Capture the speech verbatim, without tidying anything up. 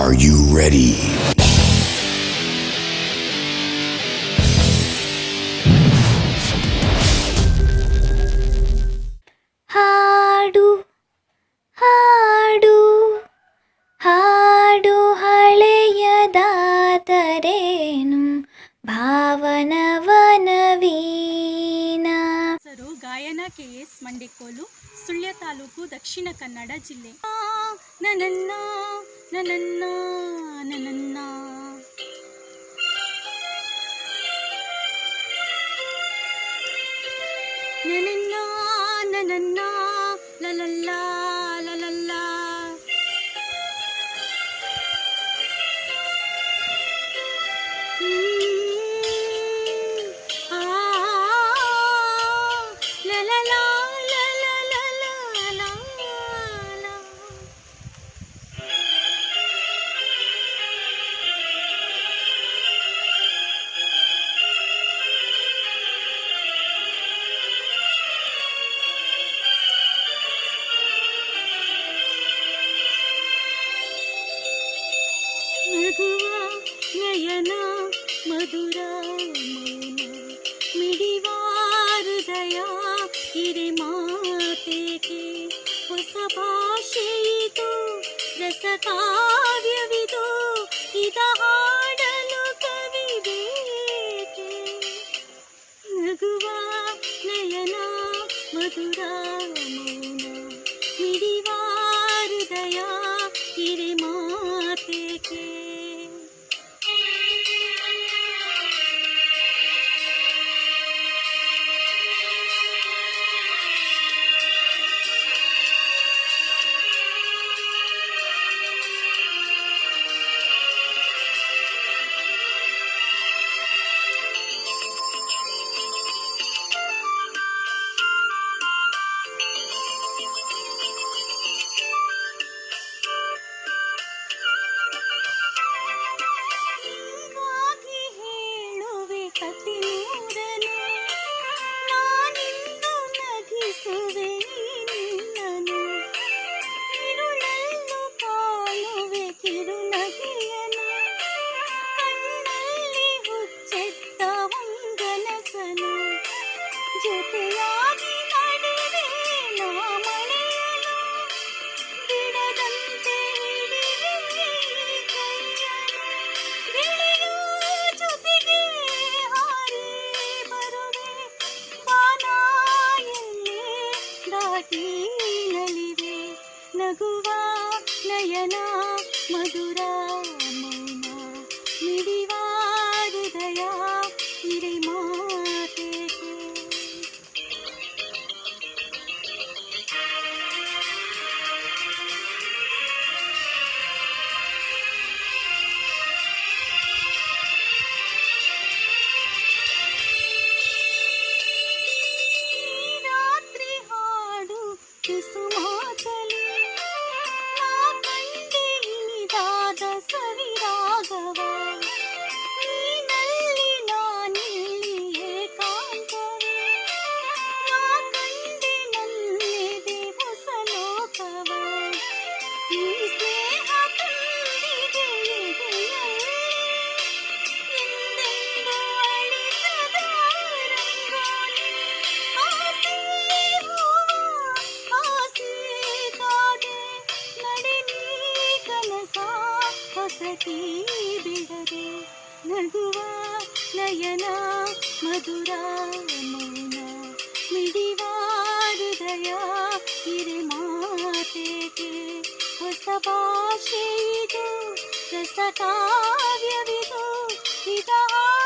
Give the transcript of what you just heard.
Are you ready? ಹಾಡು ಹಾಡು ಹಾಡು ಹಳೆಯದಾದರೇನು ಭಾವನವನವೀನ. ಹೆಸರು ಗಾಯನ ಕೆ ಎಸ್ ಮಂಡೆಕೋಲು, ಸುಳ್ಯ ತಾಲೂಕು, ದಕ್ಷಿಣ ಕನ್ನಡ ಜಿಲ್ಲೆ. ನನನ್ನ ನನನ್ನ ನನನ್ನ ನನನ್ನ ನನನ್ನ ಲಲಲ್ಲ ಲಲಲ್ಲ ನಗುವ ನಯನ ಮಧುರ ಮೌನ ಮಿಡಿವ ಹೃದಯ ಹಿರಿ ಮಾತೆಗೆ ಹೊಸ ಭಾಷೆಯಿದು ರಸ ಕಾವ್ಯವಿದು ಇದ ಹಾಡಲು ಕವಿ ಬೇಕೆ. ನಗುವ ನಯನ ಮಧುರ ಮೌನ ಮಿಡಿವ ಹೃದಯ ಹಿರಿ ಮಾತೆಗೆ. ಜೊತೆಯಾಗಿ ನಡೆವೆ ನಾ ಮಳೆಯಲು ಬಿಡದಂತೆ ಹಿಡಿವೆ ಕೈಯನು. ಗೆಳೆಯ ಜೊತೆಗೆ ಹಾರಿ ಬರುವೆ ಬಾನ ಎಲ್ಲೇ ದಾಟಿ ನಲಿವೆ. ನಗುವ ನಯನ ಮಧುರ ಮೌನ ಮಿಡಿವ ಹೃದಯ ಹಿರಿ ಮಾತೆಗೆ. ಕುಸುಮಾತಲಿ ನಾ ಕಂಡೆ ಇನಿದಾದ ಸವಿರಾಗವ, ನೀನಲ್ಲಿ ನಾನಿಲ್ಲಿ ಏಕಾಂತವೇ. ನಾ ಕಂಡೆ ನನ್ನೆದೆ ಹೊಸ ಲೋಕವ, ಈ ಸ್ನೇಹ ತುಂಬಿದೆ ಎದೆಯಲ್ಲಿ ಎಂದೆಂದು ಅಳಿಸದ ರಂಗೋಲಿ. ಆಸೆ ಹೊಸಕಿ ಬಿಡದೆ. ನಗುವ ನಯನ ಮಧುರ ಮೌನ ಮಿಡಿವ ಹೃದಯ ಹಿರಿ ಮಾತೆಗೆ. ಹೊಸ ಭಾಷೆಯಿದು ರಸ ಕಾವ್ಯವಿದು ಇದ